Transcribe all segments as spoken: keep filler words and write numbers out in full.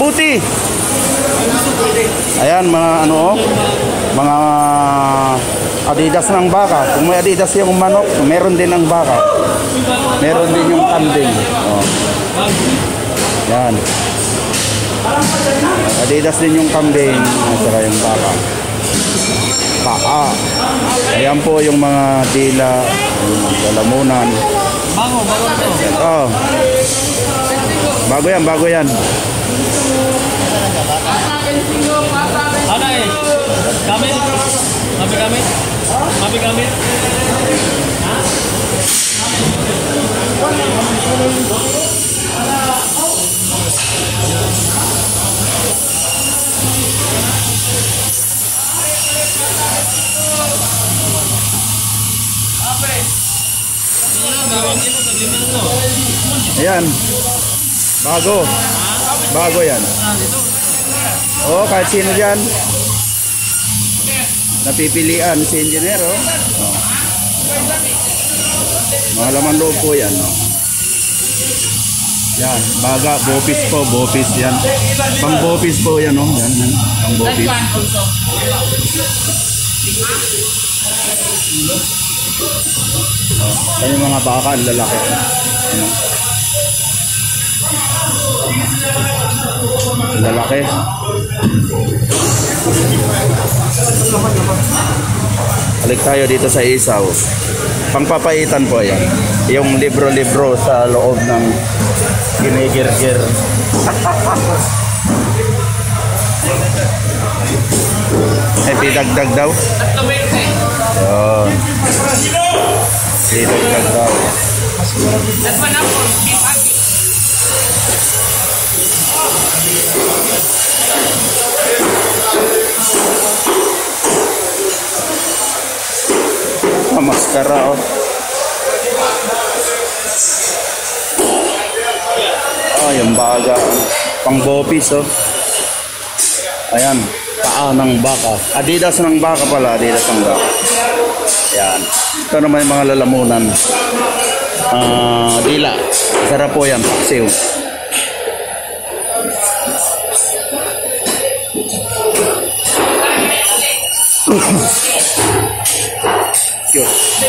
mabuti. Ayan, mga ano, mga Adidas ng baka. Kung may Adidas yung manok, meron din ang baka. Meron din yung kambing. Oh. Yan. Adidas din yung kambing at saka yung baka. Paa. Ayan po yung mga dila, yung lalamunan. Bago, bago na to. Oh. Bago yan, bago yan. Ano eh? Gamit? Mabi gamit? Mabi gamit? Ha? Ayan. Bago. Bago yan. Oh, kahit sino dyan. Napipilian si engineer, oh. Oh. Mga laman loob po yan, oh. Yan, baga, bopis po, bopis yan. Pang bopis po yan, oh. Yan, yan. Pang bopis. Oh. Yan yung mga baka, lalaki. Ano? Lalaki. Balik tayo dito sa isaw. Pangpapaitan po yan. Yung libro-libro sa loob ng ginigir-gir. Eh, didagdag daw. Yun. Didagdag daw. Ah, maskara, oh. Ah, yung baga. Pang bopis, oh. Ayan. Paa ng baka. Adidas ng baka pala. Adidas ng baka. Ayan. Ito naman yung mga lalamunan. Ah, dila. Sarap po yan. Paksiw. Cute.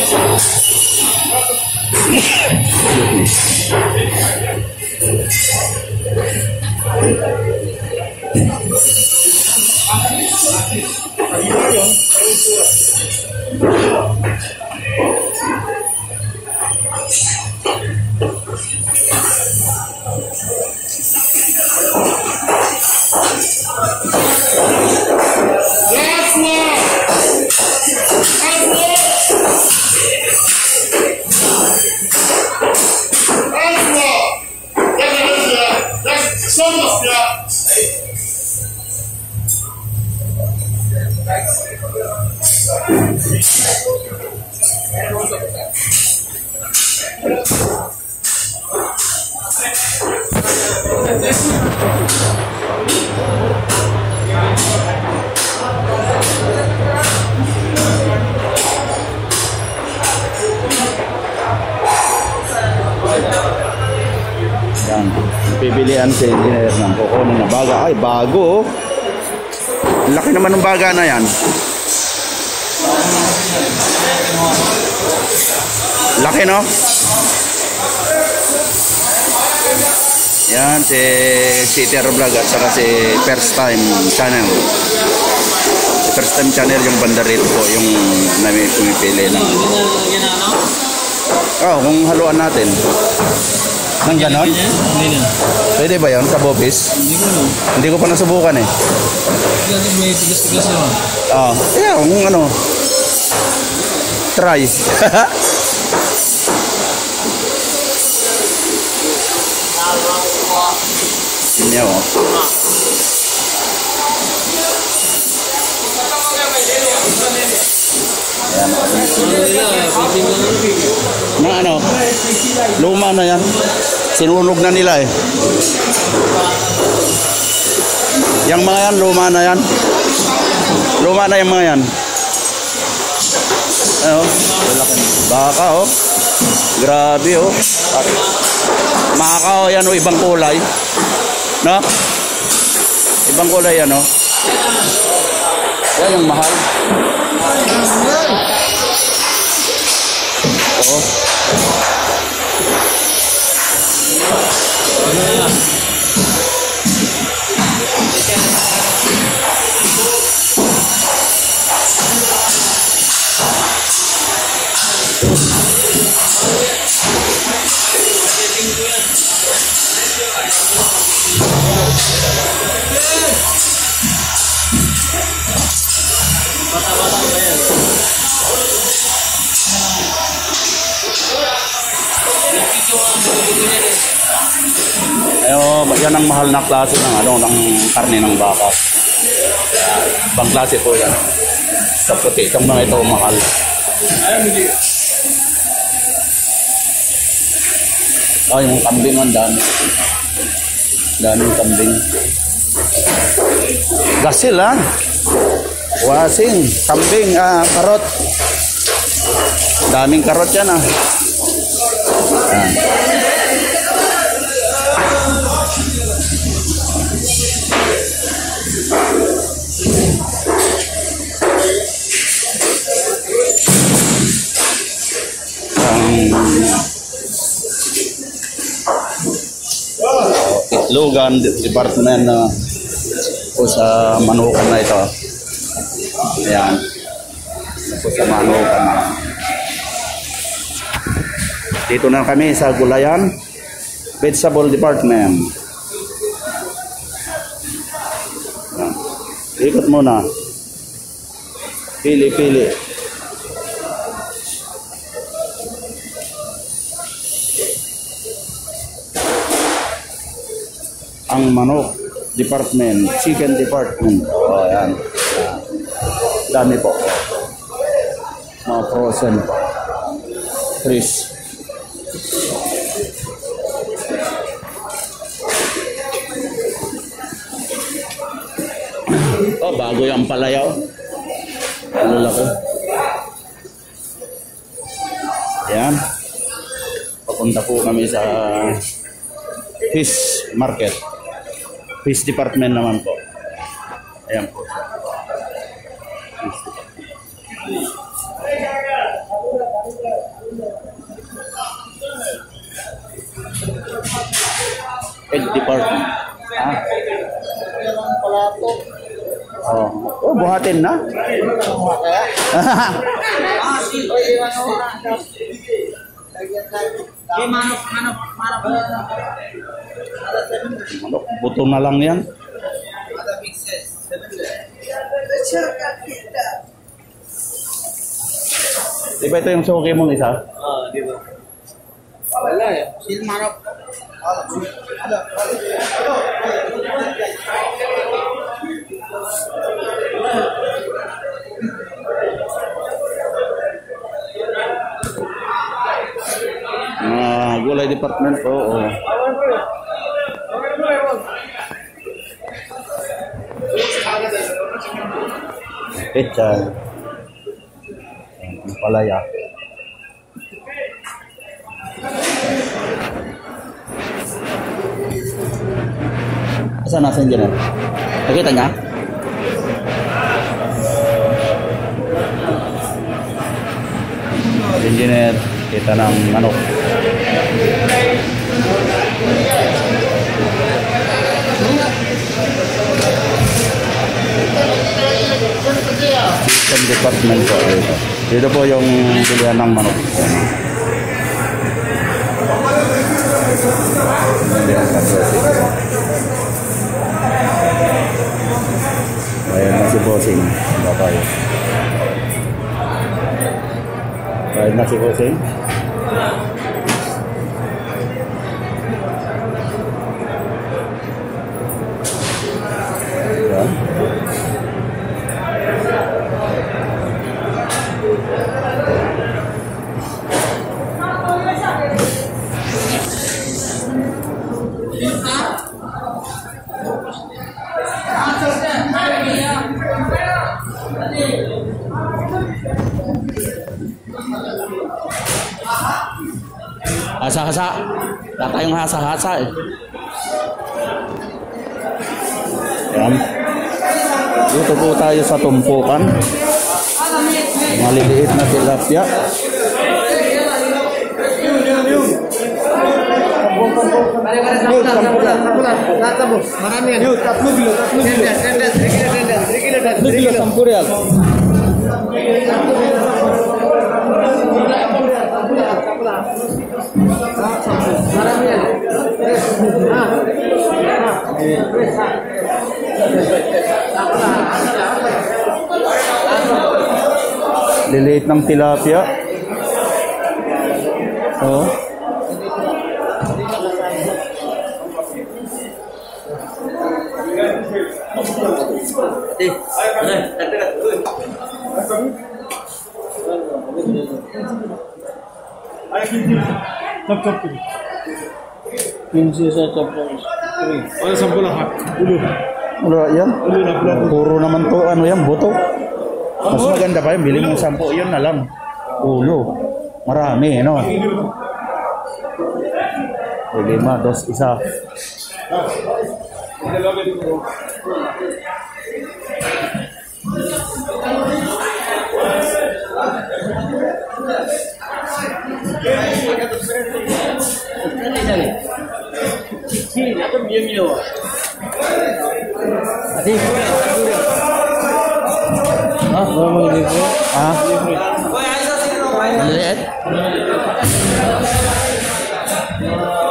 Yan, pipilian si engineer ng kukunin na baga. Ay, bago, oh. Laki naman ng baga na yan. Laki, no? Yan, si Citer Vlog at saka si First Time Channel. Si First Time Channel yung banda rito po, yung namin pumipili lang. Oh, kung haluan natin. Nang ganon? Hindi na. Pwede ba yun sa bopis? Hindi ko no. Hindi ko pa nasubukan eh. Kasi may tigas-tigas yun. Oo. Yeah, kung ano. Try. Ini oh. Ayan. Mga ano, luma na yan. Sinunog na nila eh. Yang mga yan, luma na yan. Luma na yung mga yan. Ano? Baka oh. Grabe oh. At, maka oh yan oh, ibang kulay. No? Ibang kulay ano? Yan yung mahal. Oo. Bata-bata ba yan? Ayo, yan ang mahal na klase ng ano ng karne ng baka. Ibang klase po yan. Sa puti itong mga ito mahal. Oh, yung kambing ang dami. Daming kambing. Gasil ha. Wasing, kambing, ah, karot. Daming karot yan ah. Yan. Itlogan department na uh, po sa manukan na ito. Ayan. Po sa manukan na. Dito na kami sa Gulayan Vegetable Department. Ayan. Ikot muna. Pili-pili. Ang manok department, chicken department. Oh, ayan. Dami po. Mga frozen po. Freeze. Oh, bago yung palayaw. Ano laki. Ayan. Papunta po kami sa fish market. Fish department naman po. Ayan po. Egg department. Ah. Oh, oh buhatin na. Manok, manok, manok. Manok, buto na lang yan. Di ba ito yung suki mong isa? Oo, di ba? Wala eh. Sino manok? Ah, gulay department po. Oh. Pechay. Palaya. Saan nasa engineer? Nakita niya? Engineer, kita ng manok. Chicken department po dito. Dito po yung bilihan ng manok. Ayan na si Bossing. Bakay. Ayan na si Bossing. Ayan. Hasa-hasa. Wala tayong hasa-hasa eh. Yan. Dito po tayo sa tumpukan. Maliliit na tilapia. Marami yan. Tatlo kilo, tatlo kilo. Tatlo kilo, sampu real. Marami yan. Liliit ng tilapia. Oh. Chop chop. Pinsi sa chop chop. Ano sampu lahat? Ulo. Ulo yan. Puro naman to ano yan, buto. Mas maganda pa yun, bili mo sampo, yun na lang. Ulo. Marami, no? Lima, dos, isa. Ah, mau libre. Ah? Libre. Maliit?